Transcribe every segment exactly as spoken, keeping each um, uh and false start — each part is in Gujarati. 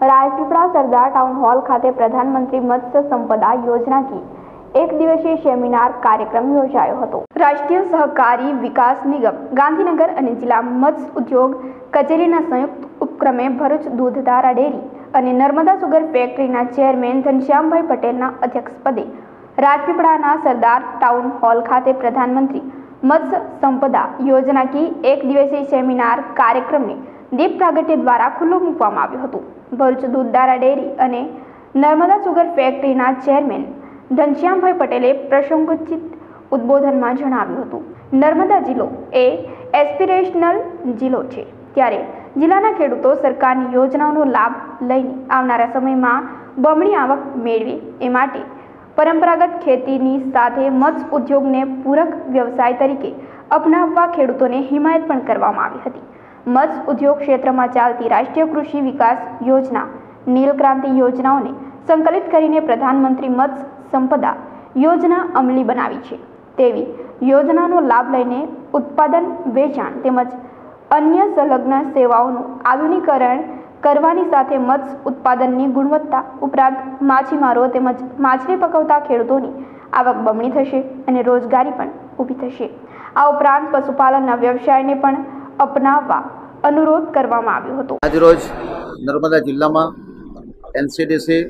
રાજપીપળા સરદાર ટાઉન હોલ ખાતે પ્રધાનમંત્રી મત્સ્ય સંપદા યોजना की एक दिवसीय सेमिनार कार्यक्रम योजायो હતો। राष्ट्रीय सहकारी विकास निगम गांधीनगर અને જિલ્લા મત્સ્ય ઉદ્યોગ કચેરીના સંયુક્ત ઉપક્રમે ભરૂચ દૂધધારા ડેરી અને નર્મદા સુગર ફેક્ટરીના ચેરમેન ઘનશ્યામભાઈ પટેલના અધ્યક્ષપદે રાજપીપળાના સરદાર ટાઉન હોલ ખાતે પ્રધાનમંત્રી મત્સ્ય સંપदा योजना की एक दिवसीय सेमिनार कार्यक्रમને દીપ પ્રાગટ્ય દ્વારા ખુલ્લું મૂકવામાં આવ્યું હતું। ભરૂચ દૂધધારા ડેરી અને નર્મદા સુગર ફેક્ટરીના ચેરમેન ઘનશ્યામભાઈ પટેલે પ્રસંગોચિત ઉદ્બોધનમાં જણાવ્યું હતું, નર્મદા જિલ્લો એ એસ્પિરેશનલ જિલ્લો છે, ત્યારે જિલ્લાના ખેડૂતો સરકારની યોજનાઓનો લાભ લઈને આવનારા સમયમાં બમણી આવક મેળવે એ માટે પરંપરાગત ખેતીની સાથે મત્સ્ય ઉદ્યોગને પૂરક વ્યવસાય તરીકે અપનાવવા ખેડૂતોને હિમાયત પણ કરવામાં આવી હતી। મત્સ્ય ઉદ્યોગ ક્ષેત્રમાં ચાલતી રાષ્ટ્રીય કૃષિ વિકાસ યોજના નીલક્રાંતિ યોજનાઓને સંકલિત કરીને પ્રધાનમંત્રી મત્સ્ય સંપદા યોજના અમલી બનાવી છે। તેવી યોજનાનો લાભ લઈને ઉત્પાદન, વેચાણ તેમજ અન્ય સંલગ્ન સેવાઓનું આધુનિકરણ કરવાની સાથે મત્સ્ય ઉત્પાદનની ગુણવત્તા ઉપરાંત માછીમારો તેમજ માછલી પકવતા ખેડૂતોની આવક બમણી થશે અને રોજગારી પણ ઊભી થશે। આ ઉપરાંત પશુપાલનના વ્યવસાયને પણ અપનાવવા અનુરોધ કરવામાં આવ્યો હતો। આજરોજ નર્મદા જિલ્લામાં એનસીડીસી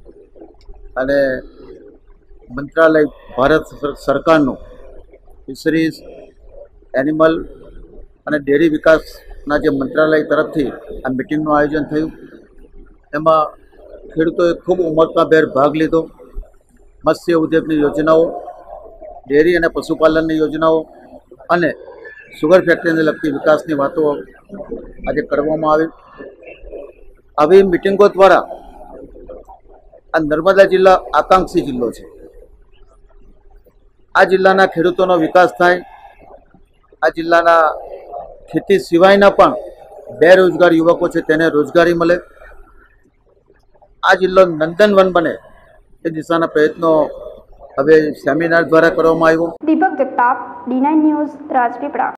અને મંત્રાલય ભારત સરકારનું ફિશરીઝ, એનિમલ અને ડેરી વિકાસના જે મંત્રાલય તરફથી આ મિટિંગનું આયોજન થયું। એમાં ખેડૂતોએ ખૂબ ઉમળકાભેર ભાગ લીધો। મત્સ્ય ઉદ્યોગની યોજનાઓ, ડેરી અને પશુપાલનની યોજનાઓ અને સુગર ફેક્ટરીને લગતી વિકાસની વાતો આજે કરવામાં આવી। આવી મિટિંગો દ્વારા આ નર્મદા જિલ્લા આકાંક્ષી જિલ્લો છે। આ જિલ્લાના ખેડૂતોનો વિકાસ થાય, આ જિલ્લાના ખેતી સિવાયના પણ બેરોજગાર યુવકો છે તેને રોજગારી મળે, આ જિલ્લો નંદનવન બને એ દિશાના પ્રયત્નો હવે સેમિનાર દ્વારા કરવામાં આવ્યો। Deepak Jagtap, D nine news, Rajpipla.